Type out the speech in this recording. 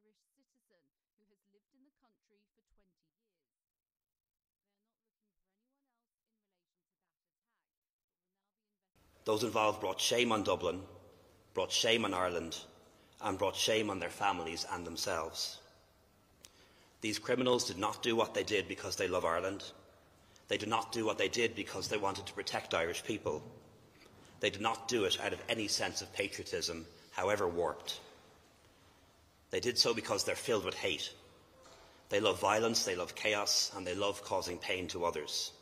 Irish citizen who has lived in the country for 20 years. Those involved brought shame on Dublin, brought shame on Ireland, and brought shame on their families and themselves. These criminals did not do what they did because they love Ireland. They did not do what they did because they wanted to protect Irish people. They did not do it out of any sense of patriotism, however warped. They did so because they're filled with hate. They love violence, they love chaos, and they love causing pain to others.